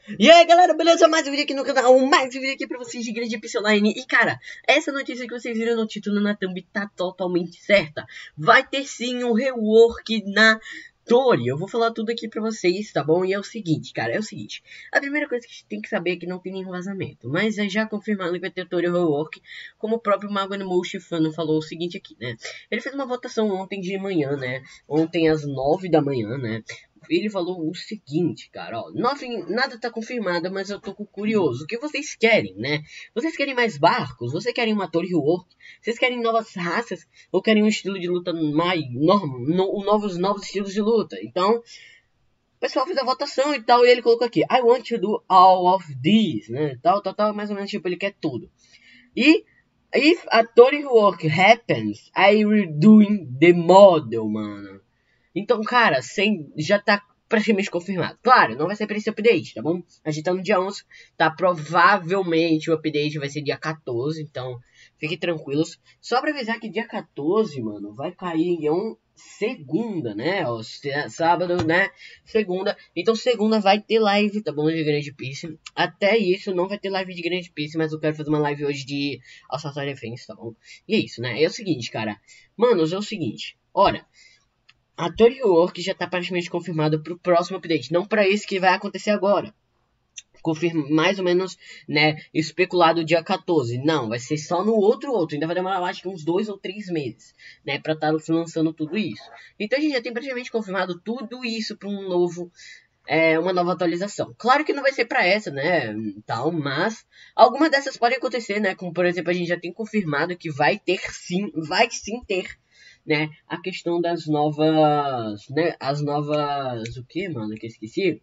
E aí galera, beleza? Mais um vídeo aqui no canal, mais um vídeo aqui pra vocês de Grande Pixel Line. E cara, essa notícia que vocês viram no título na thumb tá totalmente certa. Vai ter sim um rework na Tori. Eu vou falar tudo aqui pra vocês, tá bom? E é o seguinte, cara, é o seguinte. A primeira coisa que a gente tem que saber é que não tem nenhum vazamento, mas é já confirmado que vai ter Tori rework, como o próprio Mago Animal Shifano falou o seguinte aqui, né? Ele fez uma votação ontem de manhã, né? Ontem às 9 da manhã, né? Ele falou o seguinte, cara, ó, nada tá confirmado, mas eu tô curioso. O que vocês querem, né? Vocês querem mais barcos? Vocês querem uma Torre Rework? Vocês querem novas raças? Ou querem um estilo de luta mais novos estilos de luta? Então, o pessoal fez a votação e tal, e ele colocou aqui, I want to do all of these, né? Tal, mais ou menos, tipo, ele quer tudo. E if a Torre Rework happens, I redoing the model, mano. Então, cara, já tá praticamente confirmado. Claro, não vai ser pra esse update, tá bom? A gente tá no dia 11, tá? Provavelmente o update vai ser dia 14, então fiquem tranquilos. Só pra avisar que dia 14, mano, vai cair em segunda, né? Ó, sábado, né? Segunda. Então, segunda vai ter live, tá bom? De Grande Piece. Até isso, não vai ter live de Grande Piece, mas eu quero fazer uma live hoje de Assassino Defense, tá bom? E é isso, né? É o seguinte, cara. Manos, é o seguinte. Ora, a Tori Rework já está praticamente confirmada para o próximo update, não para esse que vai acontecer agora. Confirma mais ou menos, né, especulado dia 14. Não, vai ser só no outro. Ainda vai demorar, acho que uns 2 ou 3 meses, né, para estar lançando tudo isso. Então a gente já tem praticamente confirmado tudo isso para uma nova atualização. Claro que não vai ser para essa, né, tal, mas algumas dessas podem acontecer, né, como por exemplo a gente já tem confirmado que vai sim ter, né, a questão das novas, né, o que, mano, que eu esqueci?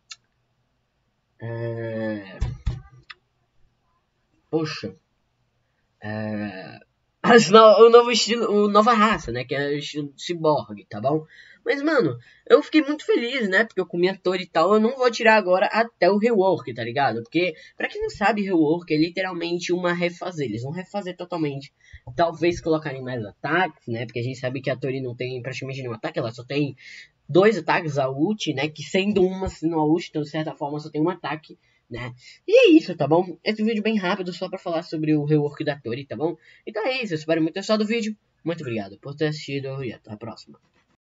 Poxa, o novo estilo, o nova raça, né, que é o estilo Cyborg, tá bom? Mas, mano, eu fiquei muito feliz, né, porque eu comi a Tori e tal, eu não vou tirar agora até o rework, tá ligado? Porque, pra quem não sabe, rework é literalmente uma refazer, eles vão refazer totalmente, talvez colocarem mais ataques, né, porque a gente sabe que a Tori não tem praticamente nenhum ataque, ela só tem 2 ataques, a ult, né, que sendo uma, sendo a ult, então de certa forma só tem um ataque, né? E é isso, tá bom? Esse vídeo bem rápido só pra falar sobre o rework da Tori, tá bom? Então é isso, eu espero muito ter gostado do vídeo. Muito obrigado por ter assistido e até a próxima.